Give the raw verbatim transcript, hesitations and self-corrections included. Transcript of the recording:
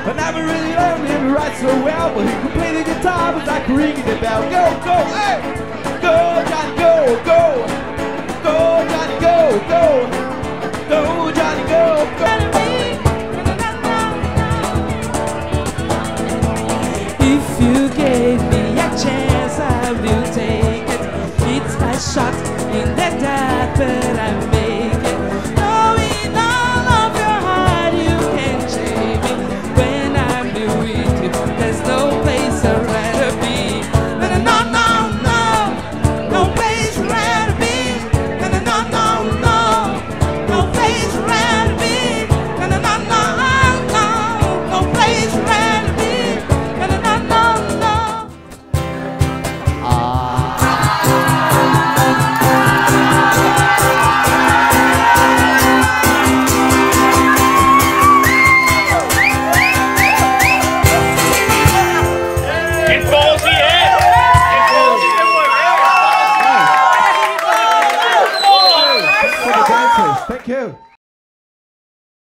I never really learned him to write so well, but he could play the guitar was like ringing the bell. Go, go, hey!